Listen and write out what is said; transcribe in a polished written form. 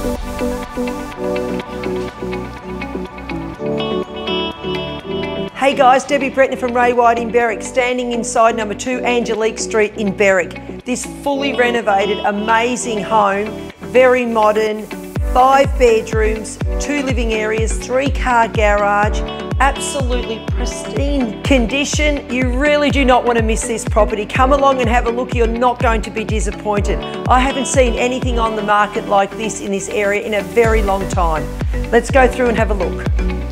Hey guys, Debbie Bretner from Ray White in Berwick, standing inside number 2 Angelique Street in Berwick. This fully renovated, amazing home, very modern, 5 bedrooms, 2 living areas, 3-car garage, absolutely pristine condition. You really do not want to miss this property. Come along and have a look, you're not going to be disappointed. I haven't seen anything on the market like this in this area in a very long time. Let's go through and have a look.